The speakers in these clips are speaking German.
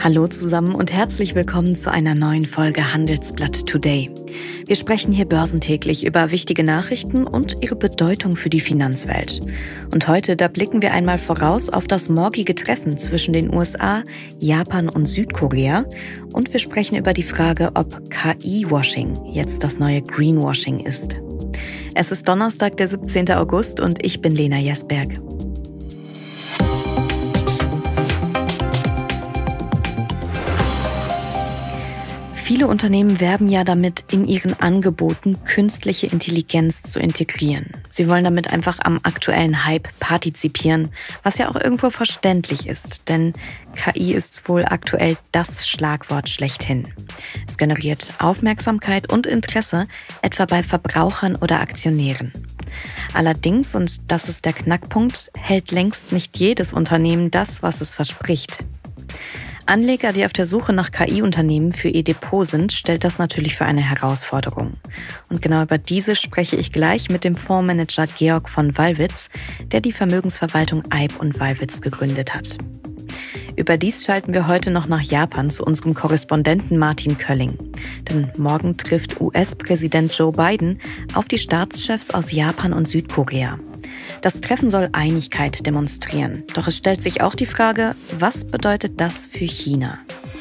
Hallo zusammen und herzlich willkommen zu einer neuen Folge Handelsblatt Today. Wir sprechen hier börsentäglich über wichtige Nachrichten und ihre Bedeutung für die Finanzwelt. Und heute, da blicken wir einmal voraus auf das morgige Treffen zwischen den USA, Japan und Südkorea. Und wir sprechen über die Frage, ob KI-Washing jetzt das neue Greenwashing ist. Es ist Donnerstag, der 17. August und ich bin Lena Jesberg. Viele Unternehmen werben ja damit, in ihren Angeboten künstliche Intelligenz zu integrieren. Sie wollen damit einfach am aktuellen Hype partizipieren, was ja auch irgendwo verständlich ist, denn KI ist wohl aktuell das Schlagwort schlechthin. Es generiert Aufmerksamkeit und Interesse, etwa bei Verbrauchern oder Aktionären. Allerdings, und das ist der Knackpunkt, hält längst nicht jedes Unternehmen das, was es verspricht. Anleger, die auf der Suche nach KI-Unternehmen für ihr Depot sind, stellt das natürlich für eine Herausforderung. Und genau über diese spreche ich gleich mit dem Fondsmanager Georg von Wallwitz, der die Vermögensverwaltung Eib und Wallwitz gegründet hat. Überdies schalten wir heute noch nach Japan zu unserem Korrespondenten Martin Kölling. Denn morgen trifft US-Präsident Joe Biden auf die Staatschefs aus Japan und Südkorea. Das Treffen soll Einigkeit demonstrieren. Doch es stellt sich auch die Frage, was bedeutet das für China?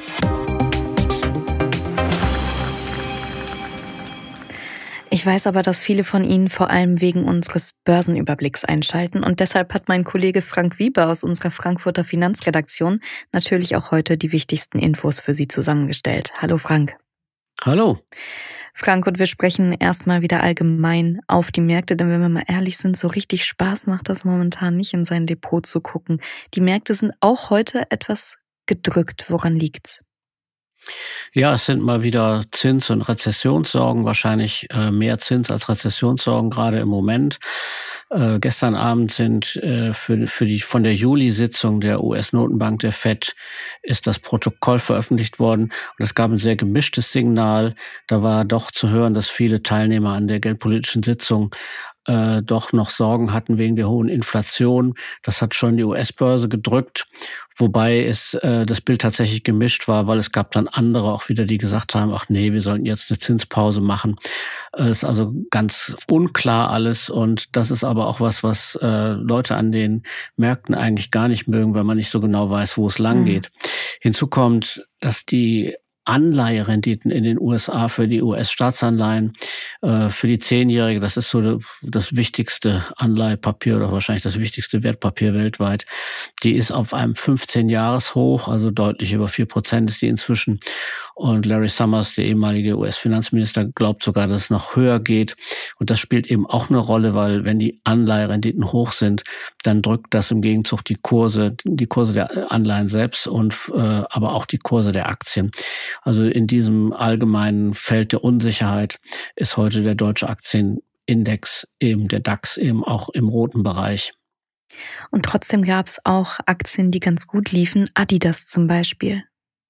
Ich weiß aber, dass viele von Ihnen vor allem wegen unseres Börsenüberblicks einschalten. Und deshalb hat mein Kollege Frank Wieber aus unserer Frankfurter Finanzredaktion natürlich auch heute die wichtigsten Infos für Sie zusammengestellt. Hallo Frank. Hallo. Frank, und wir sprechen erstmal wieder allgemein auf die Märkte, denn wenn wir mal ehrlich sind, so richtig Spaß macht das momentan nicht, in sein Depot zu gucken. Die Märkte sind auch heute etwas gedrückt. Woran liegt's? Ja, es sind mal wieder Zins- und Rezessionssorgen, wahrscheinlich mehr Zins- als Rezessionssorgen gerade im Moment. Gestern Abend sind von der Juli-Sitzung der US-Notenbank, der FED, ist das Protokoll veröffentlicht worden. Und es gab ein sehr gemischtes Signal. Da war doch zu hören, dass viele Teilnehmer an der geldpolitischen Sitzung doch noch Sorgen hatten wegen der hohen Inflation. Das hat schon die US-Börse gedrückt, wobei das Bild tatsächlich gemischt war, weil es gab dann andere auch wieder, die gesagt haben, ach nee, wir sollten jetzt eine Zinspause machen. Ist also ganz unklar alles, und das ist aber auch was Leute an den Märkten eigentlich gar nicht mögen, weil man nicht so genau weiß, wo es lang geht. Hinzu kommt, dass die Anleiherenditen in den USA für die US-Staatsanleihen, für die 10-Jährige, das ist so das wichtigste Anleihepapier oder wahrscheinlich das wichtigste Wertpapier weltweit, die ist auf einem 15-Jahres-Hoch, also deutlich über 4% ist die inzwischen. Und Larry Summers, der ehemalige US-Finanzminister, glaubt sogar, dass es noch höher geht. Und das spielt eben auch eine Rolle, weil wenn die Anleiherenditen hoch sind, dann drückt das im Gegenzug die Kurse der Anleihen selbst und aber auch die Kurse der Aktien. Also in diesem allgemeinen Feld der Unsicherheit ist heute der deutsche Aktienindex, eben der DAX, eben auch im roten Bereich. Und trotzdem gab es auch Aktien, die ganz gut liefen, Adidas zum Beispiel.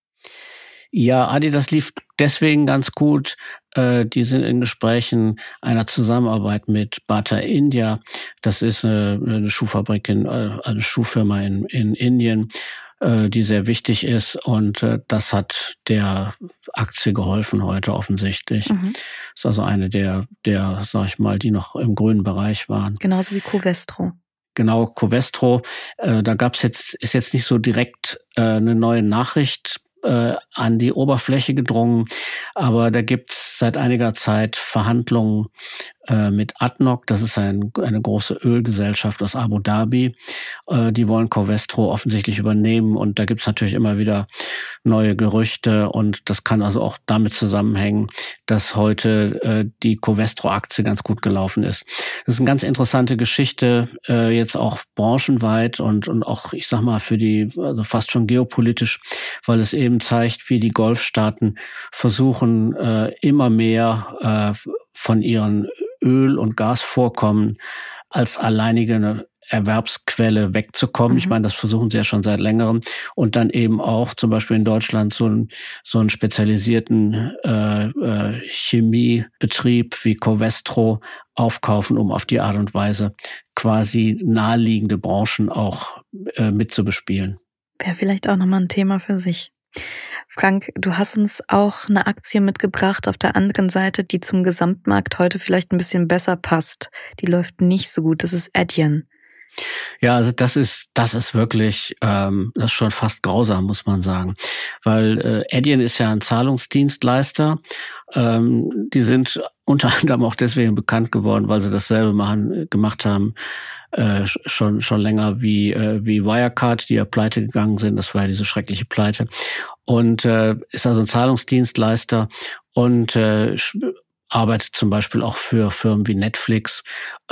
Ja, Adidas lief deswegen ganz gut. Die sind in Gesprächen einer Zusammenarbeit mit Bata India. Das ist eine Schuhfabrik, eine Schuhfirma in Indien, die sehr wichtig ist, und das hat der Aktie geholfen heute offensichtlich. Ist also eine der, sag ich mal, die noch im grünen Bereich waren. Genauso wie Covestro. Genau, Covestro. Da ist jetzt nicht so direkt eine neue Nachricht an die Oberfläche gedrungen, aber da gibt's seit einiger Zeit Verhandlungen mit ADNOC, das ist eine große Ölgesellschaft aus Abu Dhabi. Die wollen Covestro offensichtlich übernehmen, und da gibt's natürlich immer wieder neue Gerüchte, und das kann also auch damit zusammenhängen, dass heute die Covestro-Aktie ganz gut gelaufen ist. Das ist eine ganz interessante Geschichte, jetzt auch branchenweit und auch, ich sag mal, also fast schon geopolitisch, weil es eben zeigt, wie die Golfstaaten versuchen, immer mehr von ihren Öl- und Gasvorkommen als alleinige Erwerbsquelle wegzukommen. Ich meine, das versuchen sie ja schon seit längerem. Und dann eben auch zum Beispiel in Deutschland so einen spezialisierten Chemiebetrieb wie Covestro aufkaufen, um auf die Art und Weise quasi naheliegende Branchen auch mitzubespielen. Wäre vielleicht auch nochmal ein Thema für sich. Frank, du hast uns auch eine Aktie mitgebracht auf der anderen Seite, die zum Gesamtmarkt heute vielleicht ein bisschen besser passt. Die läuft nicht so gut. Das ist Adyen. Ja, also das ist wirklich, das ist schon fast grausam, muss man sagen. Weil Adyen ist ja ein Zahlungsdienstleister. Die sind unter anderem auch deswegen bekannt geworden, weil sie dasselbe gemacht haben, schon länger wie Wirecard, die ja pleite gegangen sind. Das war ja diese schreckliche Pleite. Und ist also ein Zahlungsdienstleister und arbeitet zum Beispiel auch für Firmen wie Netflix,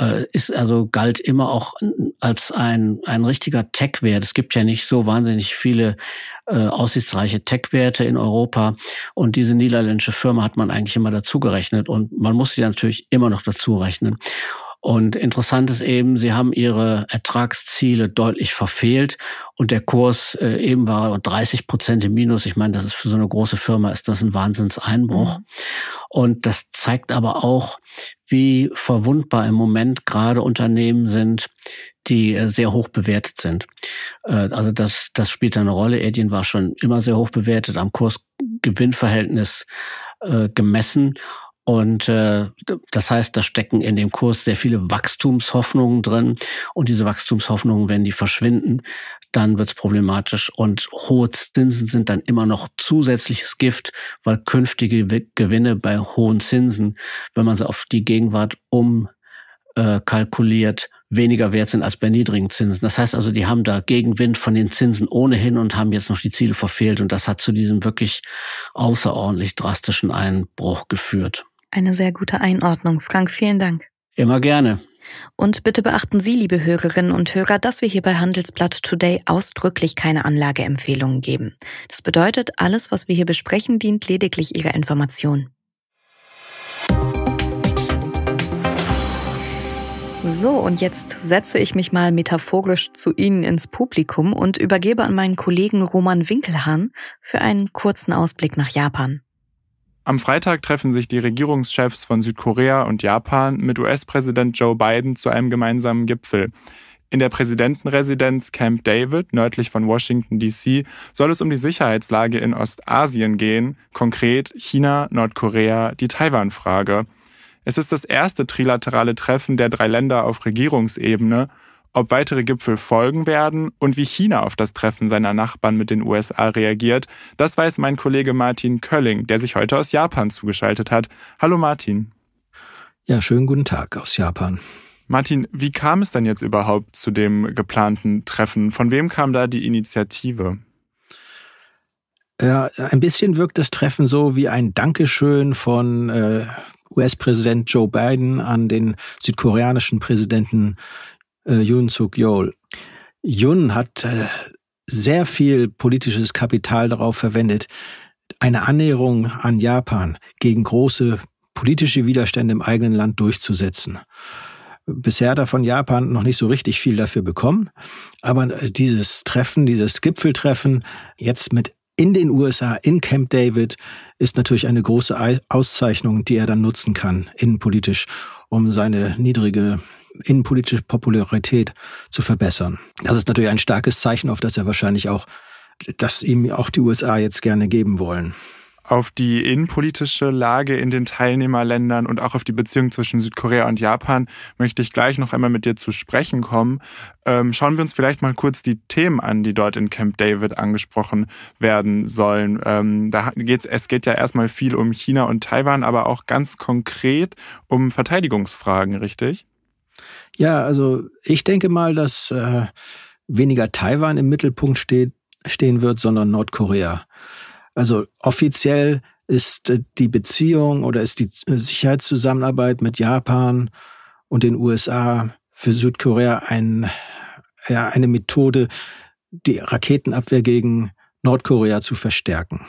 galt immer auch als ein richtiger Tech-Wert. Es gibt ja nicht so wahnsinnig viele aussichtsreiche Tech-Werte in Europa und diese niederländische Firma hat man eigentlich immer dazu gerechnet und man muss sie natürlich immer noch dazu rechnen. Und interessant ist eben, sie haben ihre Ertragsziele deutlich verfehlt und der Kurs eben war 30% im Minus. Ich meine, das ist für so eine große Firma ist das ein Wahnsinnseinbruch. Mhm. Und das zeigt aber auch, wie verwundbar im Moment gerade Unternehmen sind, die sehr hoch bewertet sind. Also das spielt eine Rolle. Adyen war schon immer sehr hoch bewertet, am Kurs-Gewinn-Verhältnis gemessen. Und das heißt, da stecken in dem Kurs sehr viele Wachstumshoffnungen drin. Und diese Wachstumshoffnungen, wenn die verschwinden, dann wird es problematisch. Und hohe Zinsen sind dann immer noch zusätzliches Gift, weil künftige Gewinne bei hohen Zinsen, wenn man sie auf die Gegenwart kalkuliert, weniger wert sind als bei niedrigen Zinsen. Das heißt also, die haben da Gegenwind von den Zinsen ohnehin und haben jetzt noch die Ziele verfehlt. Und das hat zu diesem wirklich außerordentlich drastischen Einbruch geführt. Eine sehr gute Einordnung. Frank, vielen Dank. Immer gerne. Und bitte beachten Sie, liebe Hörerinnen und Hörer, dass wir hier bei Handelsblatt Today ausdrücklich keine Anlageempfehlungen geben. Das bedeutet, alles, was wir hier besprechen, dient lediglich Ihrer Information. So, und jetzt setze ich mich mal metaphorisch zu Ihnen ins Publikum und übergebe an meinen Kollegen Roman Winkelhahn für einen kurzen Ausblick nach Japan. Am Freitag treffen sich die Regierungschefs von Südkorea und Japan mit US-Präsident Joe Biden zu einem gemeinsamen Gipfel. In der Präsidentenresidenz Camp David, nördlich von Washington, D.C., soll es um die Sicherheitslage in Ostasien gehen, konkret China, Nordkorea, die Taiwan-Frage. Es ist das erste trilaterale Treffen der 3 Länder auf Regierungsebene. Ob weitere Gipfel folgen werden und wie China auf das Treffen seiner Nachbarn mit den USA reagiert, das weiß mein Kollege Martin Kölling, der sich heute aus Japan zugeschaltet hat. Hallo Martin. Ja, schönen guten Tag aus Japan. Martin, wie kam es denn jetzt überhaupt zu dem geplanten Treffen? Von wem kam da die Initiative? Ja, ein bisschen wirkt das Treffen so wie ein Dankeschön von US-Präsident Joe Biden an den südkoreanischen Präsidenten Yoon Suk-yeol. Yoon hat sehr viel politisches Kapital darauf verwendet, eine Annäherung an Japan gegen große politische Widerstände im eigenen Land durchzusetzen. Bisher hat er von Japan noch nicht so richtig viel dafür bekommen, aber dieses Gipfeltreffen jetzt mit in den USA, in Camp David, ist natürlich eine große Auszeichnung, die er dann nutzen kann, innenpolitisch, um seine niedrige innenpolitische Popularität zu verbessern. Das ist natürlich ein starkes Zeichen, auf das er wahrscheinlich auch, dass ihm auch die USA jetzt gerne geben wollen. Auf die innenpolitische Lage in den Teilnehmerländern und auch auf die Beziehung zwischen Südkorea und Japan möchte ich gleich noch einmal mit dir zu sprechen kommen. Schauen wir uns vielleicht mal kurz die Themen an, die dort in Camp David angesprochen werden sollen. Es geht ja erstmal viel um China und Taiwan, aber auch ganz konkret um Verteidigungsfragen, richtig? Ja, also ich denke mal, dass weniger Taiwan im Mittelpunkt stehen wird, sondern Nordkorea. Also offiziell ist die Beziehung oder ist die Sicherheitszusammenarbeit mit Japan und den USA für Südkorea eine Methode, die Raketenabwehr gegen Nordkorea zu verstärken.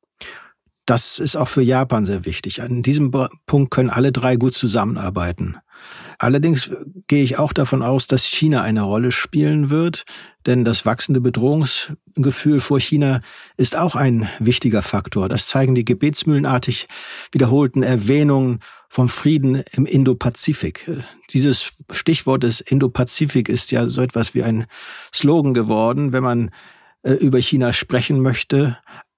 Das ist auch für Japan sehr wichtig. An diesem Punkt können alle 3 gut zusammenarbeiten. Allerdings gehe ich auch davon aus, dass China eine Rolle spielen wird, denn das wachsende Bedrohungsgefühl vor China ist auch ein wichtiger Faktor. Das zeigen die gebetsmühlenartig wiederholten Erwähnungen vom Frieden im Indopazifik. Dieses Stichwort des Indopazifik ist ja so etwas wie ein Slogan geworden, wenn man über China sprechen möchte.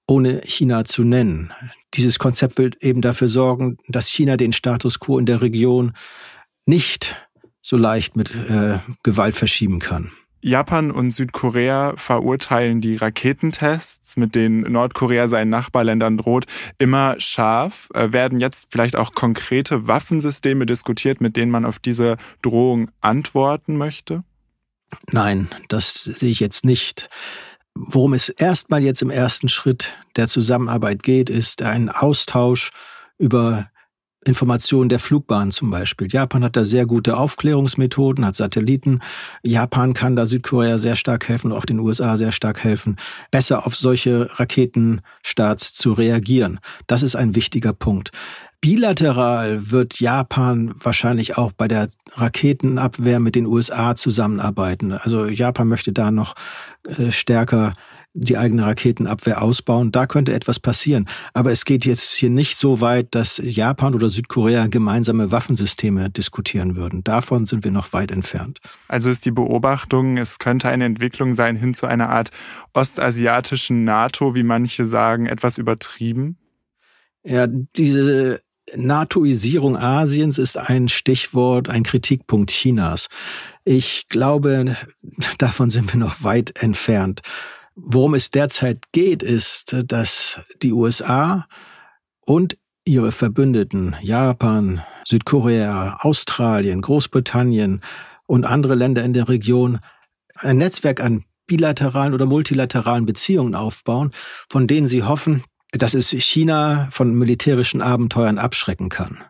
ohne China zu nennen. Dieses Konzept will eben dafür sorgen, dass China den Status quo in der Region nicht so leicht mit Gewalt verschieben kann. Japan und Südkorea verurteilen die Raketentests, mit denen Nordkorea seinen Nachbarländern droht, immer scharf. Werden jetzt vielleicht auch konkrete Waffensysteme diskutiert, mit denen man auf diese Drohung antworten möchte? Nein, das sehe ich jetzt nicht. Worum es erstmal jetzt im ersten Schritt der Zusammenarbeit geht, ist ein Austausch über Informationen der Flugbahn zum Beispiel. Japan hat da sehr gute Aufklärungsmethoden, hat Satelliten. Japan kann da Südkorea sehr stark helfen, auch den USA sehr stark helfen, besser auf solche Raketenstarts zu reagieren. Das ist ein wichtiger Punkt. Bilateral wird Japan wahrscheinlich auch bei der Raketenabwehr mit den USA zusammenarbeiten. Also Japan möchte da noch stärker die eigene Raketenabwehr ausbauen. Da könnte etwas passieren. Aber es geht jetzt hier nicht so weit, dass Japan oder Südkorea gemeinsame Waffensysteme diskutieren würden. Davon sind wir noch weit entfernt. Also ist die Beobachtung, es könnte eine Entwicklung sein hin zu einer Art ostasiatischen NATO, wie manche sagen, etwas übertrieben? Ja, diese NATOisierung Asiens ist ein Stichwort, ein Kritikpunkt Chinas. Ich glaube, davon sind wir noch weit entfernt. Worum es derzeit geht, ist, dass die USA und ihre Verbündeten, Japan, Südkorea, Australien, Großbritannien und andere Länder in der Region ein Netzwerk an bilateralen oder multilateralen Beziehungen aufbauen, von denen sie hoffen, dass es China von militärischen Abenteuern abschrecken kann.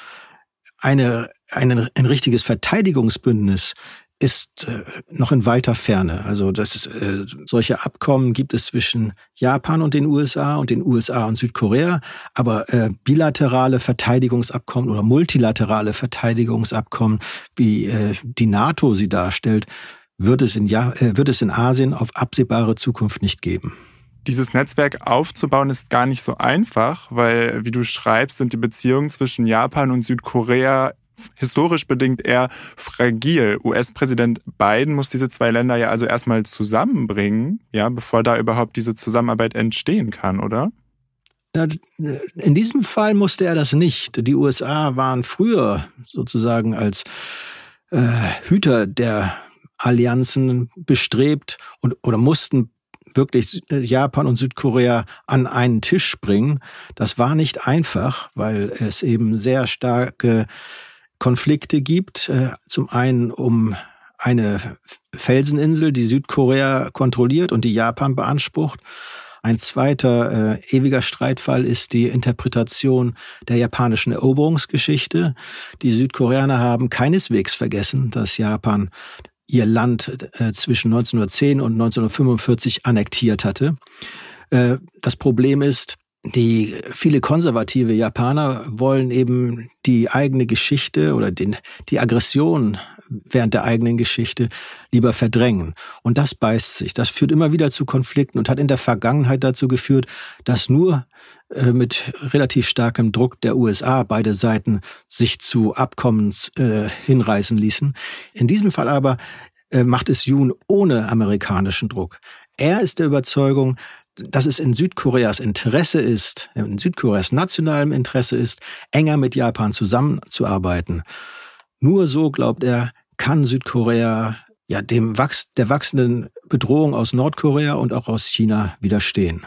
Ein richtiges Verteidigungsbündnis ist noch in weiter Ferne. Also solche Abkommen gibt es zwischen Japan und den USA und Südkorea. Aber bilaterale Verteidigungsabkommen oder multilaterale Verteidigungsabkommen, wie die NATO sie darstellt, wird es in Asien auf absehbare Zukunft nicht geben. Dieses Netzwerk aufzubauen ist gar nicht so einfach, weil, wie du schreibst, sind die Beziehungen zwischen Japan und Südkorea historisch bedingt eher fragil. US-Präsident Biden muss diese zwei Länder ja also erstmal zusammenbringen, ja, bevor da überhaupt diese Zusammenarbeit entstehen kann, oder? In diesem Fall musste er das nicht. Die USA waren früher sozusagen als Hüter der Allianzen bestrebt oder mussten wirklich Japan und Südkorea an einen Tisch bringen. Das war nicht einfach, weil es eben sehr starke Konflikte gibt. Zum einen um eine Felseninsel, die Südkorea kontrolliert und die Japan beansprucht. Ein zweiter ewiger Streitfall ist die Interpretation der japanischen Eroberungsgeschichte. Die Südkoreaner haben keineswegs vergessen, dass Japan ihr Land zwischen 1910 und 1945 annektiert hatte. Das Problem ist, viele konservative Japaner wollen eben die eigene Geschichte oder die Aggression während der eigenen Geschichte lieber verdrängen. Und das beißt sich. Das führt immer wieder zu Konflikten und hat in der Vergangenheit dazu geführt, dass nur mit relativ starkem Druck der USA beide Seiten sich zu Abkommen hinreißen ließen. In diesem Fall aber macht es Yoon ohne amerikanischen Druck. Er ist der Überzeugung, dass es in Südkoreas Interesse ist, in Südkoreas nationalem Interesse ist, enger mit Japan zusammenzuarbeiten. Nur so, glaubt er, kann Südkorea der wachsenden Bedrohung aus Nordkorea und auch aus China widerstehen.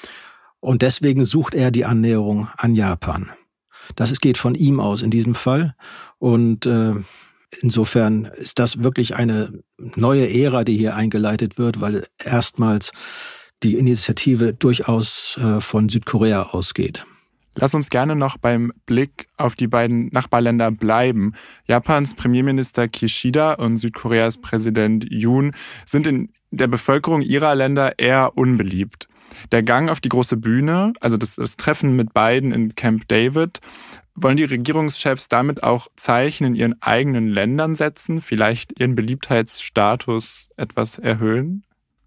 Und deswegen sucht er die Annäherung an Japan. Das geht von ihm aus in diesem Fall. Und insofern ist das wirklich eine neue Ära, die hier eingeleitet wird, weil erstmals die Initiative durchaus von Südkorea ausgeht. Lass uns gerne noch beim Blick auf die beiden Nachbarländer bleiben. Japans Premierminister Kishida und Südkoreas Präsident Yoon sind in der Bevölkerung ihrer Länder eher unbeliebt. Der Gang auf die große Bühne, also das Treffen mit beiden in Camp David, wollen die Regierungschefs damit auch Zeichen in ihren eigenen Ländern setzen, vielleicht ihren Beliebtheitsstatus etwas erhöhen?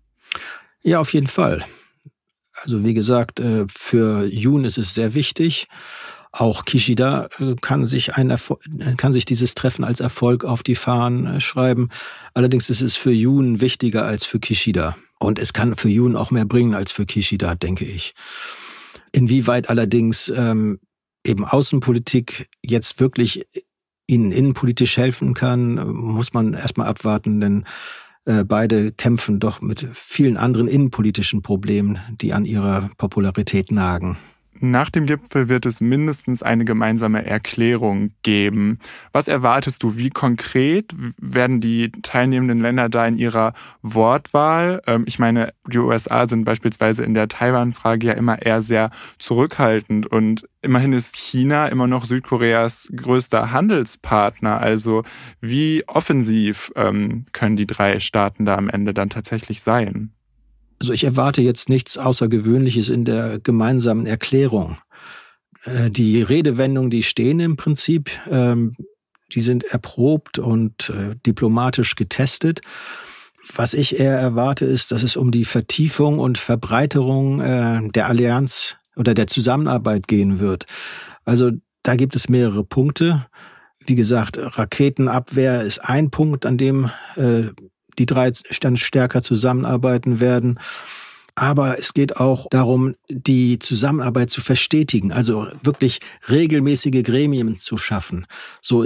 Ja, auf jeden Fall. Also wie gesagt, für Yoon ist es sehr wichtig, Auch Kishida kann sich dieses Treffen als Erfolg auf die Fahnen schreiben. Allerdings ist es für Yoon wichtiger als für Kishida. Und es kann für Yoon auch mehr bringen als für Kishida, denke ich. Inwieweit allerdings eben Außenpolitik jetzt wirklich ihnen innenpolitisch helfen kann, muss man erstmal abwarten, denn beide kämpfen doch mit vielen anderen innenpolitischen Problemen, die an ihrer Popularität nagen. Nach dem Gipfel wird es mindestens eine gemeinsame Erklärung geben. Was erwartest du? Wie konkret werden die teilnehmenden Länder da in ihrer Wortwahl? Ich meine, die USA sind beispielsweise in der Taiwan-Frage ja immer eher sehr zurückhaltend und immerhin ist China immer noch Südkoreas größter Handelspartner. Also wie offensiv können die drei Staaten da am Ende dann tatsächlich sein? Also ich erwarte jetzt nichts Außergewöhnliches in der gemeinsamen Erklärung. Die Redewendungen, die stehen im Prinzip, die sind erprobt und diplomatisch getestet. Was ich eher erwarte, ist, dass es um die Vertiefung und Verbreiterung der Allianz oder der Zusammenarbeit gehen wird. Also da gibt es mehrere Punkte. Wie gesagt, Raketenabwehr ist ein Punkt, an dem die drei dann stärker zusammenarbeiten werden. Aber es geht auch darum, die Zusammenarbeit zu verstetigen, also wirklich regelmäßige Gremien zu schaffen. So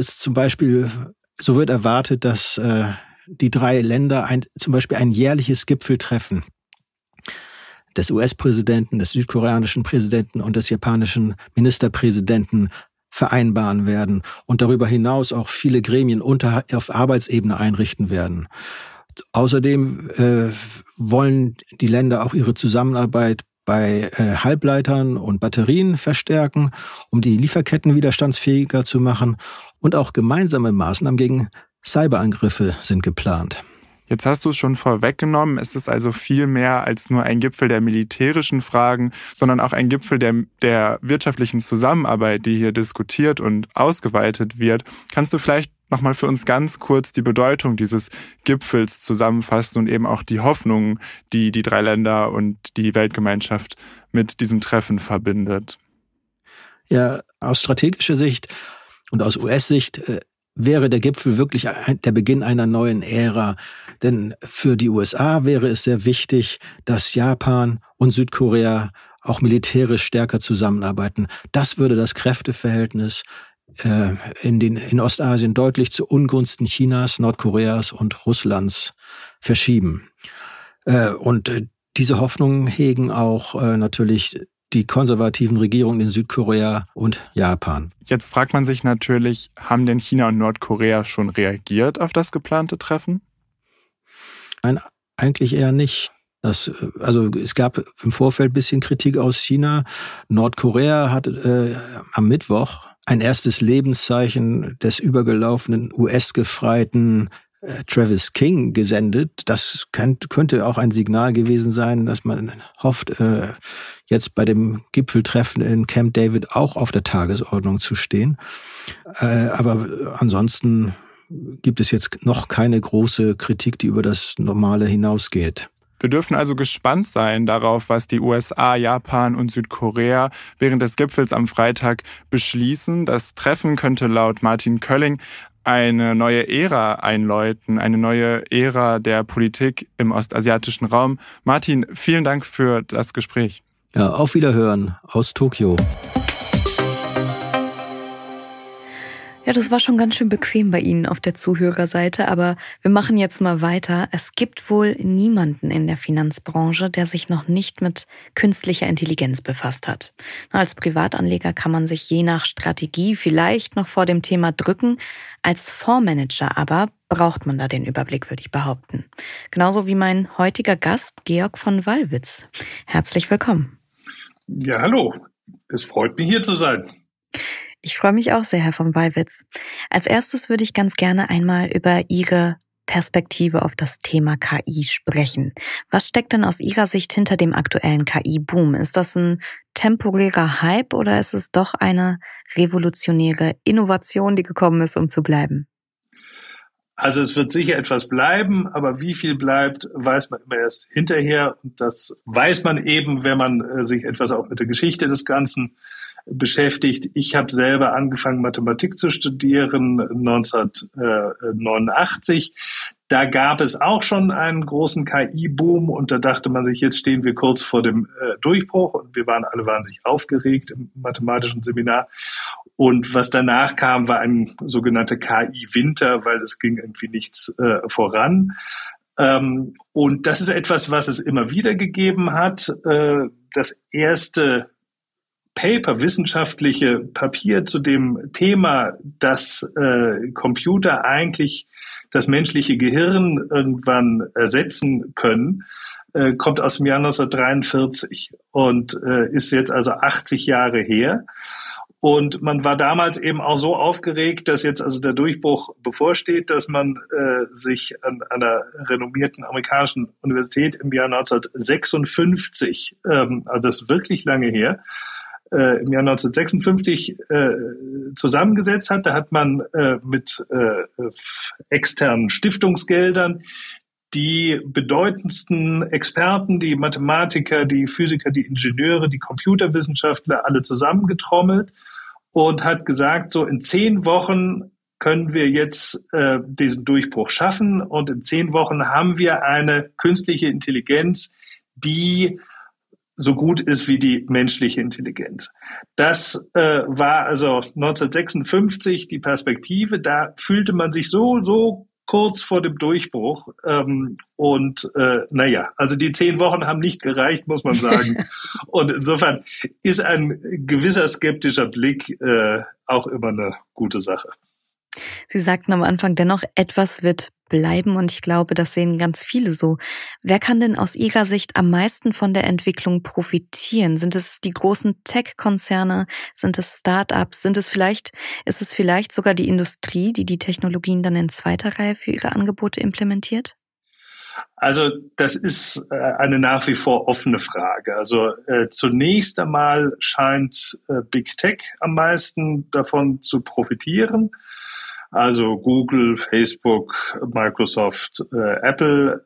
wird erwartet, dass die drei Länder zum Beispiel ein jährliches Gipfeltreffen des US-Präsidenten, des südkoreanischen Präsidenten und des japanischen Ministerpräsidenten vereinbaren werden und darüber hinaus auch viele Gremien auf Arbeitsebene einrichten werden. Außerdem wollen die Länder auch ihre Zusammenarbeit bei Halbleitern und Batterien verstärken, um die Lieferketten widerstandsfähiger zu machen. Und auch gemeinsame Maßnahmen gegen Cyberangriffe sind geplant. Jetzt hast du es schon vorweggenommen, es ist also viel mehr als nur ein Gipfel der militärischen Fragen, sondern auch ein Gipfel der wirtschaftlichen Zusammenarbeit, die hier diskutiert und ausgeweitet wird. Kannst du vielleicht nochmal für uns ganz kurz die Bedeutung dieses Gipfels zusammenfassen und eben auch die Hoffnungen, die die drei Länder und die Weltgemeinschaft mit diesem Treffen verbindet? Ja, aus strategischer Sicht und aus US-Sicht wäre der Gipfel wirklich der Beginn einer neuen Ära. Denn für die USA wäre es sehr wichtig, dass Japan und Südkorea auch militärisch stärker zusammenarbeiten. Das würde das Kräfteverhältnis in Ostasien deutlich zu Ungunsten Chinas, Nordkoreas und Russlands verschieben. Und diese Hoffnungen hegen auch natürlich die konservativen Regierungen in Südkorea und Japan. Jetzt fragt man sich natürlich, haben denn China und Nordkorea schon reagiert auf das geplante Treffen? Nein, eigentlich eher nicht. Es gab im Vorfeld ein bisschen Kritik aus China. Nordkorea hat am Mittwoch ein erstes Lebenszeichen des übergelaufenen US-gefreiten Travis King gesendet. Das könnte auch ein Signal gewesen sein, dass man hofft, jetzt bei dem Gipfeltreffen in Camp David auch auf der Tagesordnung zu stehen. Aber ansonsten gibt es jetzt noch keine große Kritik, die über das Normale hinausgeht. Wir dürfen also gespannt sein darauf, was die USA, Japan und Südkorea während des Gipfels am Freitag beschließen. Das Treffen könnte laut Martin Kölling eine neue Ära einläuten, eine neue Ära der Politik im ostasiatischen Raum. Martin, vielen Dank für das Gespräch. Ja, auf Wiederhören aus Tokio. Ja, das war schon ganz schön bequem bei Ihnen auf der Zuhörerseite, aber wir machen jetzt mal weiter. Es gibt wohl niemanden in der Finanzbranche, der sich noch nicht mit künstlicher Intelligenz befasst hat. Als Privatanleger kann man sich je nach Strategie vielleicht noch vor dem Thema drücken. Als Fondsmanager aber braucht man da den Überblick, würde ich behaupten. Genauso wie mein heutiger Gast, Georg von Wallwitz. Herzlich willkommen. Ja, hallo. Es freut mich, hier zu sein. Ich freue mich auch sehr, Herr von Wallwitz. Als erstes würde ich ganz gerne einmal über Ihre Perspektive auf das Thema KI sprechen. Was steckt denn aus Ihrer Sicht hinter dem aktuellen KI-Boom? Ist das ein temporärer Hype oder ist es doch eine revolutionäre Innovation, die gekommen ist, um zu bleiben? Also es wird sicher etwas bleiben, aber wie viel bleibt, weiß man immer erst hinterher. Und das weiß man eben, wenn man sich etwas auch mit der Geschichte des Ganzen beschäftigt. Ich habe selber angefangen, Mathematik zu studieren 1989. Da gab es auch schon einen großen KI-Boom und da dachte man sich, jetzt stehen wir kurz vor dem Durchbruch und wir waren alle wahnsinnig aufgeregt im mathematischen Seminar. Und was danach kam, war ein sogenannter KI-Winter, weil es ging irgendwie nichts voran. Und das ist etwas, was es immer wieder gegeben hat. Das erste wissenschaftliche Papier zu dem Thema, dass Computer eigentlich das menschliche Gehirn irgendwann ersetzen können, kommt aus dem Jahr 1943 und ist jetzt also 80 Jahre her. Und man war damals eben auch so aufgeregt, dass jetzt also der Durchbruch bevorsteht, dass man sich an einer renommierten amerikanischen Universität im Jahr 1956, also das ist wirklich lange her, im Jahr 1956 zusammengesetzt hat. Da hat man mit externen Stiftungsgeldern die bedeutendsten Experten, die Mathematiker, die Physiker, die Ingenieure, die Computerwissenschaftler alle zusammengetrommelt und hat gesagt, so in 10 Wochen können wir jetzt diesen Durchbruch schaffen und in 10 Wochen haben wir eine künstliche Intelligenz, die so gut ist wie die menschliche Intelligenz. Das war also 1956 die Perspektive. Da fühlte man sich so kurz vor dem Durchbruch. Also die 10 Wochen haben nicht gereicht, muss man sagen. Und insofern ist ein gewisser skeptischer Blick auch immer eine gute Sache. Sie sagten am Anfang dennoch, etwas wird bleiben und ich glaube, das sehen ganz viele so. Wer kann denn aus Ihrer Sicht am meisten von der Entwicklung profitieren? Sind es die großen Tech-Konzerne? Sind es Start-ups? Ist es vielleicht sogar die Industrie, die Technologien dann in zweiter Reihe für ihre Angebote implementiert? Also das ist eine nach wie vor offene Frage. Also zunächst einmal scheint Big Tech am meisten davon zu profitieren. Also Google, Facebook, Microsoft, Apple,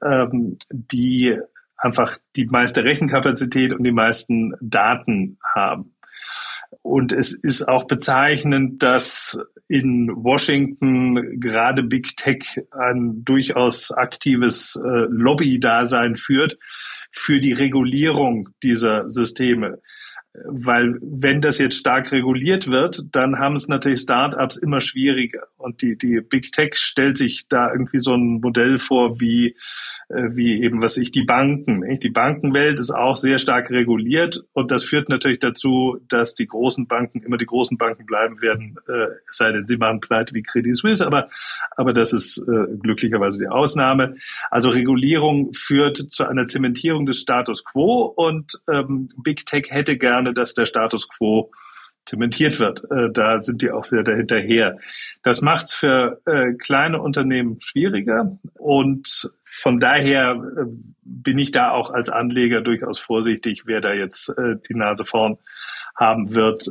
die einfach die meiste Rechenkapazität und die meisten Daten haben. Und es ist auch bezeichnend, dass in Washington gerade Big Tech ein durchaus aktives Lobby-Dasein führt für die Regulierung dieser Systeme. Weil wenn das jetzt stark reguliert wird, dann haben es natürlich Start-ups immer schwieriger. Und die Big Tech stellt sich da irgendwie so ein Modell vor wie eben, die Banken. Die Bankenwelt ist auch sehr stark reguliert und das führt natürlich dazu, dass die großen Banken immer die großen Banken bleiben werden, es sei denn, sie machen pleite wie Credit Suisse, aber das ist glücklicherweise die Ausnahme. Also Regulierung führt zu einer Zementierung des Status Quo und Big Tech hätte gerne, dass der Status Quo zementiert wird. Da sind die auch sehr dahinterher. Das macht es für kleine Unternehmen schwieriger und von daher bin ich da auch als Anleger durchaus vorsichtig, wer da jetzt die Nase vorn haben wird.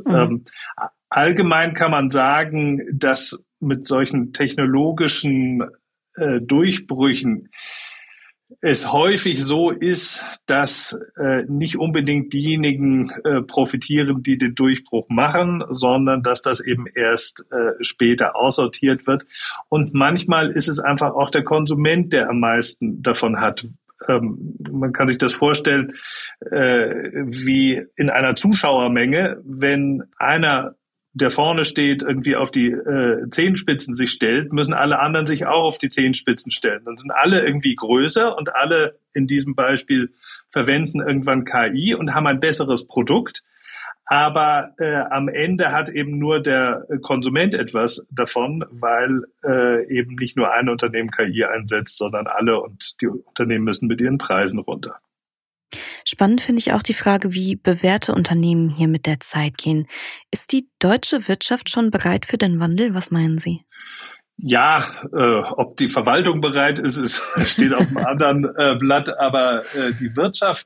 Allgemein kann man sagen, dass mit solchen technologischen Durchbrüchen es häufig so ist, dass nicht unbedingt diejenigen profitieren, die den Durchbruch machen, sondern dass das eben erst später aussortiert wird. Und manchmal ist es einfach auch der Konsument, der am meisten davon hat. Man kann sich das vorstellen wie in einer Zuschauermenge, wenn einer, der vorne steht, irgendwie auf die Zehenspitzen sich stellt, müssen alle anderen sich auch auf die Zehenspitzen stellen. Dann sind alle irgendwie größer und alle in diesem Beispiel verwenden irgendwann KI und haben ein besseres Produkt. Aber am Ende hat eben nur der Konsument etwas davon, weil eben nicht nur ein Unternehmen KI einsetzt, sondern alle und die Unternehmen müssen mit ihren Preisen runter. Spannend finde ich auch die Frage, wie bewährte Unternehmen hier mit der Zeit gehen. Ist die deutsche Wirtschaft schon bereit für den Wandel? Was meinen Sie? Ja, ob die Verwaltung bereit ist, steht auf einem anderen Blatt, aber die Wirtschaft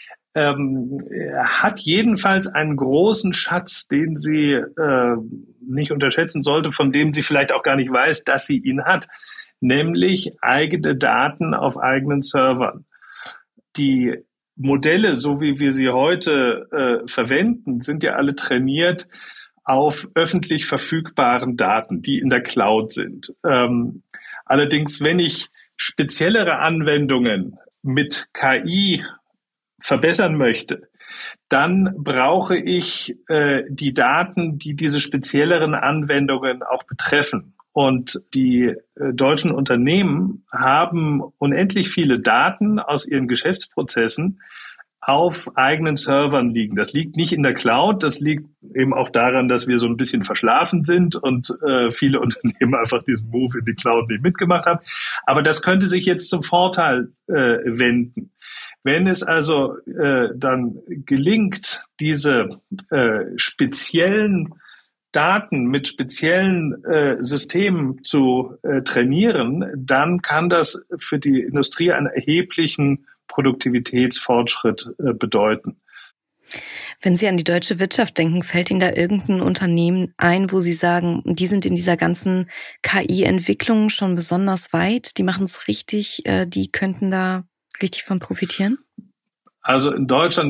hat jedenfalls einen großen Schatz, den sie nicht unterschätzen sollte, von dem sie vielleicht auch gar nicht weiß, dass sie ihn hat, nämlich eigene Daten auf eigenen Servern. Die Modelle, so wie wir sie heute verwenden, sind ja alle trainiert auf öffentlich verfügbaren Daten, die in der Cloud sind. Allerdings, wenn ich speziellere Anwendungen mit KI verbessern möchte, dann brauche ich die Daten, die diese spezielleren Anwendungen auch betreffen. Und die deutschen Unternehmen haben unendlich viele Daten aus ihren Geschäftsprozessen auf eigenen Servern liegen. Das liegt nicht in der Cloud, das liegt eben auch daran, dass wir so ein bisschen verschlafen sind und viele Unternehmen einfach diesen Move in die Cloud nicht mitgemacht haben. Aber das könnte sich jetzt zum Vorteil wenden. Wenn es also dann gelingt, diese speziellen Daten mit speziellen Systemen zu trainieren, dann kann das für die Industrie einen erheblichen Produktivitätsfortschritt bedeuten. Wenn Sie an die deutsche Wirtschaft denken, fällt Ihnen da irgendein Unternehmen ein, wo Sie sagen, die sind in dieser ganzen KI-Entwicklung schon besonders weit, die machen es richtig, die könnten da richtig von profitieren? Also in Deutschland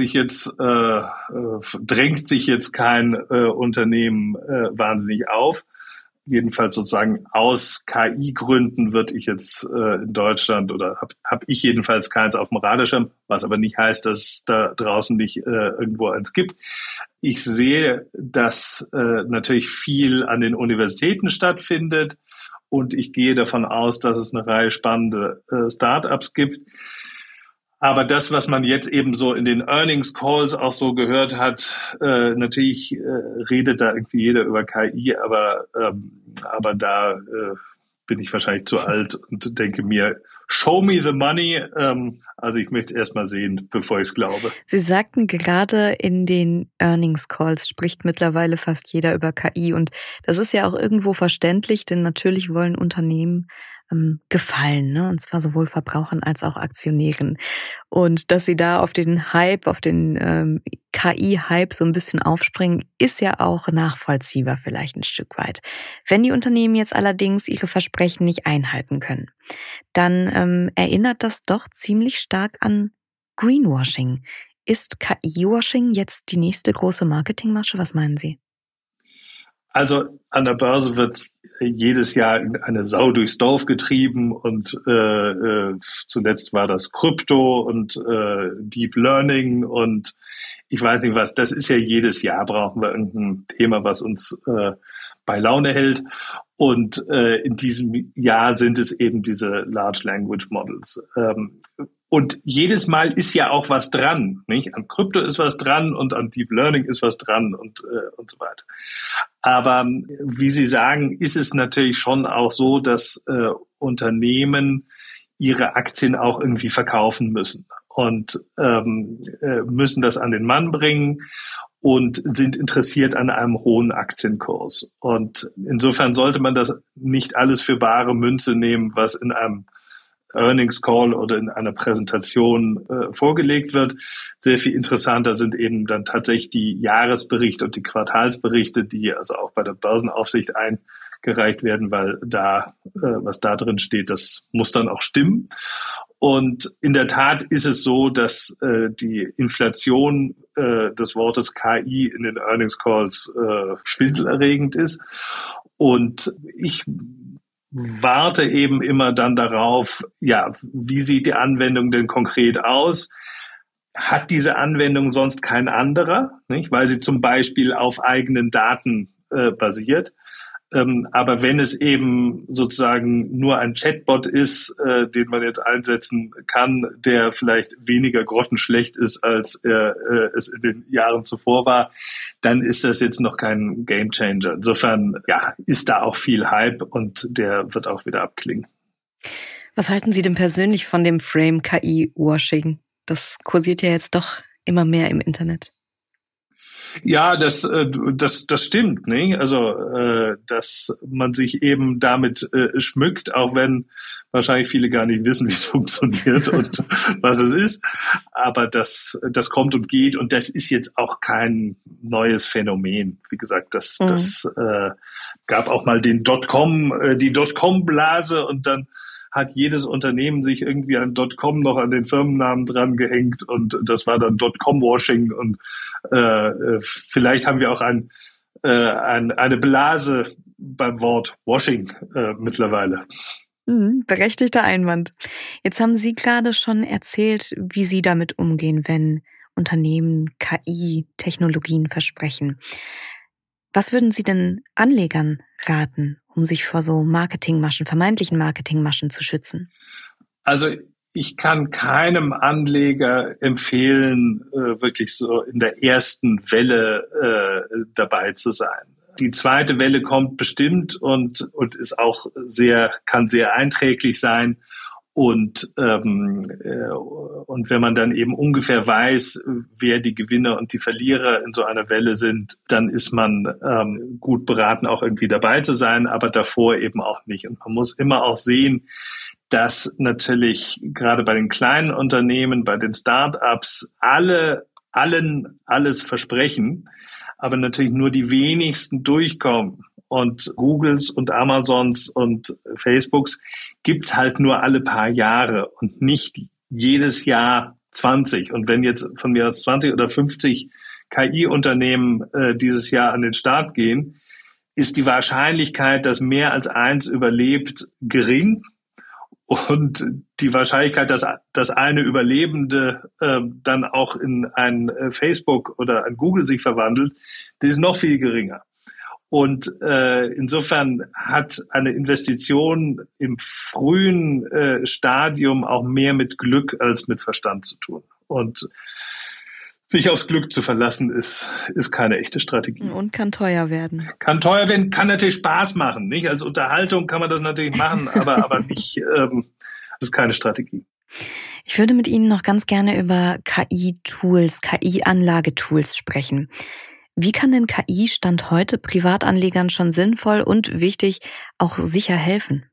drängt sich jetzt kein Unternehmen wahnsinnig auf. Jedenfalls sozusagen aus KI-Gründen würde ich jetzt in Deutschland oder hab ich jedenfalls keins auf dem Radarschirm, was aber nicht heißt, dass es da draußen nicht irgendwo eins gibt. Ich sehe, dass natürlich viel an den Universitäten stattfindet und ich gehe davon aus, dass es eine Reihe spannende Start-ups gibt. Aber das, was man jetzt eben so in den Earnings Calls auch so gehört hat, natürlich redet da irgendwie jeder über KI, aber da bin ich wahrscheinlich zu alt und denke mir, show me the money. Also ich möchte es erst mal sehen, bevor ich es glaube. Sie sagten gerade, in den Earnings Calls spricht mittlerweile fast jeder über KI und das ist ja auch irgendwo verständlich, denn natürlich wollen Unternehmen gefallen, ne? Und zwar sowohl Verbrauchern als auch Aktionären. Und dass sie da auf den Hype, auf den KI-Hype so ein bisschen aufspringen, ist ja auch nachvollziehbar vielleicht ein Stück weit. Wenn die Unternehmen jetzt allerdings ihre Versprechen nicht einhalten können, dann erinnert das doch ziemlich stark an Greenwashing. Ist KI-Washing jetzt die nächste große Marketingmasche? Was meinen Sie? Also an der Börse wird jedes Jahr eine Sau durchs Dorf getrieben und zuletzt war das Krypto und Deep Learning und ich weiß nicht was. Das ist ja jedes Jahr brauchen wir irgendein Thema, was uns bei Laune hält. Und in diesem Jahr sind es eben diese Large Language Models. Und jedes Mal ist ja auch was dran, nicht? An Krypto ist was dran und an Deep Learning ist was dran und so weiter. Aber wie Sie sagen, ist es natürlich schon auch so, dass Unternehmen ihre Aktien auch irgendwie verkaufen müssen und müssen das an den Mann bringen und sind interessiert an einem hohen Aktienkurs. Und insofern sollte man das nicht alles für bare Münze nehmen, was in einem Earnings Call oder in einer Präsentation vorgelegt wird. Sehr viel interessanter sind eben dann tatsächlich die Jahresberichte und die Quartalsberichte, die also auch bei der Börsenaufsicht eingereicht werden, weil da, was da drin steht, das muss dann auch stimmen. Und in der Tat ist es so, dass die Inflation des Wortes KI in den Earnings Calls schwindelerregend ist. Und ich warte eben immer dann darauf, ja, wie sieht die Anwendung denn konkret aus? Hat diese Anwendung sonst kein anderer, nicht? Weil sie zum Beispiel auf eigenen Daten basiert. Aber wenn es eben sozusagen nur ein Chatbot ist, den man jetzt einsetzen kann, der vielleicht weniger grottenschlecht ist, als es in den Jahren zuvor war, dann ist das jetzt noch kein Gamechanger. Insofern, ja, ist da auch viel Hype und der wird auch wieder abklingen. Was halten Sie denn persönlich von dem Frame KI-Washing? Das kursiert ja jetzt doch immer mehr im Internet. Ja, das stimmt, ne? Also, dass man sich eben damit schmückt, auch wenn wahrscheinlich viele gar nicht wissen, wie es funktioniert und was es ist. Aber das kommt und geht und das ist jetzt auch kein neues Phänomen. Wie gesagt, das gab auch mal die Dotcom-Blase und dann hat jedes Unternehmen sich irgendwie ein .com noch an den Firmennamen dran gehängt und das war dann .com-Washing und vielleicht haben wir auch eine Blase beim Wort Washing mittlerweile. Berechtigter Einwand. Jetzt haben Sie gerade schon erzählt, wie Sie damit umgehen, wenn Unternehmen KI-Technologien versprechen. Was würden Sie denn Anlegern raten, um sich vor so Marketingmaschen, vermeintlichen Marketingmaschen zu schützen? Also ich kann keinem Anleger empfehlen, wirklich so in der ersten Welle dabei zu sein. Die zweite Welle kommt bestimmt und ist auch kann sehr einträglich sein. Und wenn man dann eben ungefähr weiß, wer die Gewinner und die Verlierer in so einer Welle sind, dann ist man gut beraten, auch irgendwie dabei zu sein, aber davor eben auch nicht. Und man muss immer auch sehen, dass natürlich gerade bei den kleinen Unternehmen, bei den Start-ups allen alles versprechen, aber natürlich nur die wenigsten durchkommen. Und Googles und Amazons und Facebooks gibt's halt nur alle paar Jahre und nicht jedes Jahr 20. Und wenn jetzt von mir aus 20 oder 50 KI-Unternehmen dieses Jahr an den Start gehen, ist die Wahrscheinlichkeit, dass mehr als eins überlebt, gering. Und die Wahrscheinlichkeit, dass das eine Überlebende dann auch in ein Facebook oder ein Google sich verwandelt, die ist noch viel geringer. Und insofern hat eine Investition im frühen Stadium auch mehr mit Glück als mit Verstand zu tun. Und sich aufs Glück zu verlassen, ist keine echte Strategie. Und kann teuer werden. Kann teuer werden, kann natürlich Spaß machen. Nicht? Als Unterhaltung kann man das natürlich machen, aber nicht, das ist keine Strategie. Ich würde mit Ihnen noch ganz gerne über KI-Tools, KI-Anlagetools sprechen. Wie kann denn KI Stand heute Privatanlegern schon sinnvoll und wichtig auch sicher helfen?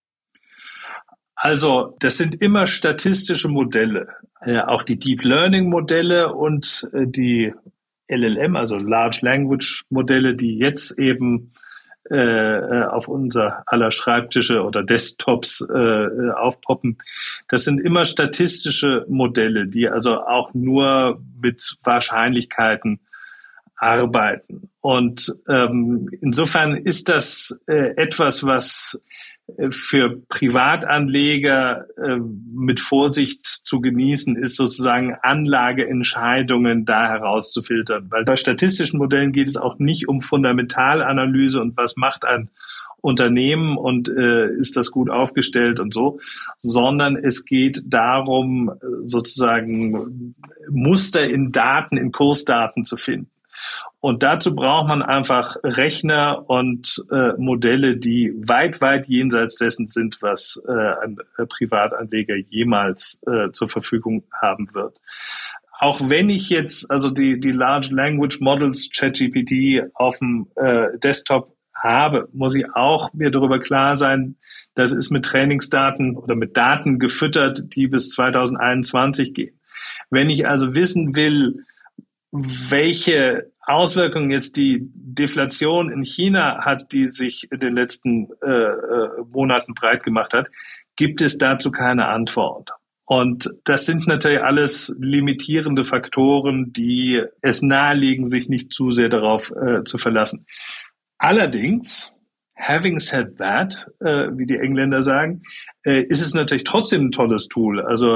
Also das sind immer statistische Modelle, auch die Deep Learning Modelle und die LLM, also Large Language Modelle, die jetzt eben auf unser aller Schreibtische oder Desktops aufpoppen. Das sind immer statistische Modelle, die also auch nur mit Wahrscheinlichkeiten arbeiten. Und insofern ist das etwas, was für Privatanleger mit Vorsicht zu genießen ist, sozusagen Anlageentscheidungen da herauszufiltern. Weil bei statistischen Modellen geht es auch nicht um Fundamentalanalyse und was macht ein Unternehmen und ist das gut aufgestellt und so, sondern es geht darum, sozusagen Muster in Daten, in Kursdaten zu finden. Und dazu braucht man einfach Rechner und Modelle, die weit, weit jenseits dessen sind, was ein Privatanleger jemals zur Verfügung haben wird. Auch wenn ich jetzt also die Large Language Models, ChatGPT, auf dem Desktop habe, muss ich auch mir darüber klar sein, das ist mit Trainingsdaten oder mit Daten gefüttert, die bis 2021 gehen. Wenn ich also wissen will, welche Auswirkungen jetzt die Deflation in China hat, die sich in den letzten Monaten breit gemacht hat, gibt es dazu keine Antwort. Und das sind natürlich alles limitierende Faktoren, die es nahelegen, sich nicht zu sehr darauf zu verlassen. Allerdings, having said that, wie die Engländer sagen, ist es natürlich trotzdem ein tolles Tool. Also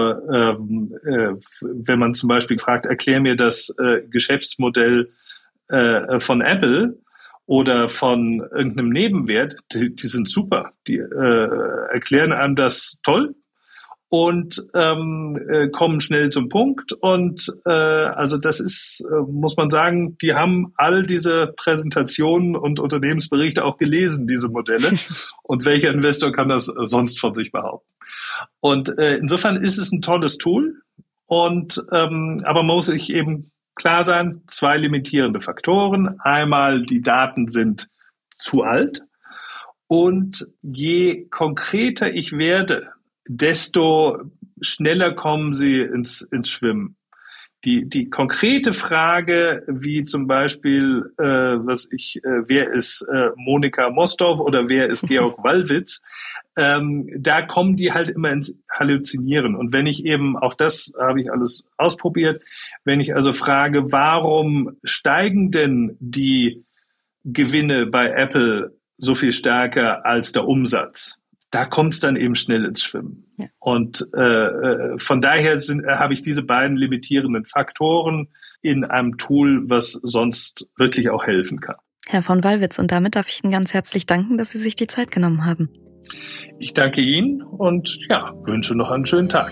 wenn man zum Beispiel fragt, erklär mir das Geschäftsmodell von Apple oder von irgendeinem Nebenwert, die sind super. Die erklären einem das toll und kommen schnell zum Punkt. Und also das ist, muss man sagen, die haben all diese Präsentationen und Unternehmensberichte auch gelesen, diese Modelle. Und welcher Investor kann das sonst von sich behaupten? Und insofern ist es ein tolles Tool. Und aber man muss sich eben klar sein, zwei limitierende Faktoren. Einmal, die Daten sind zu alt. Und je konkreter ich werde, desto schneller kommen sie ins Schwimmen. Die konkrete Frage, wie zum Beispiel, wer ist Monika Mostorf oder wer ist Georg Wallwitz, da kommen die halt immer ins Halluzinieren. Und wenn ich eben, auch das habe ich alles ausprobiert, wenn ich also frage, warum steigen denn die Gewinne bei Apple so viel stärker als der Umsatz? Da kommt es dann eben schnell ins Schwimmen. Ja. Und von daher habe ich diese beiden limitierenden Faktoren in einem Tool, was sonst wirklich auch helfen kann. Herr von Wallwitz, und damit darf ich Ihnen ganz herzlich danken, dass Sie sich die Zeit genommen haben. Ich danke Ihnen und wünsche noch einen schönen Tag.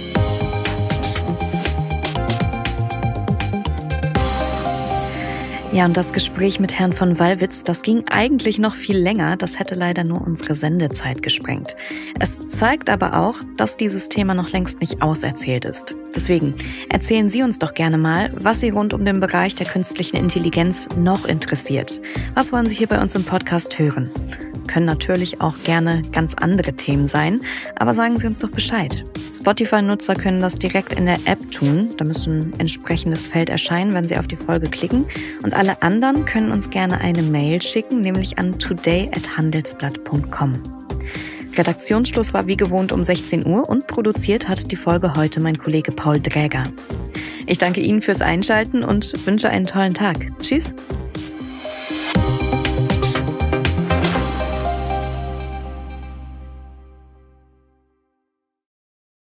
Ja, und das Gespräch mit Herrn von Wallwitz, das ging eigentlich noch viel länger. Das hätte leider nur unsere Sendezeit gesprengt. Es zeigt aber auch, dass dieses Thema noch längst nicht auserzählt ist. Deswegen erzählen Sie uns doch gerne mal, was Sie rund um den Bereich der künstlichen Intelligenz noch interessiert. Was wollen Sie hier bei uns im Podcast hören? Es können natürlich auch gerne ganz andere Themen sein, aber sagen Sie uns doch Bescheid. Spotify-Nutzer können das direkt in der App tun. Da müsste ein entsprechendes Feld erscheinen, wenn Sie auf die Folge klicken. Und alle anderen können uns gerne eine Mail schicken, nämlich an today@handelsblatt.com. Redaktionsschluss war wie gewohnt um 16 Uhr und produziert hat die Folge heute mein Kollege Paul Dräger. Ich danke Ihnen fürs Einschalten und wünsche einen tollen Tag. Tschüss!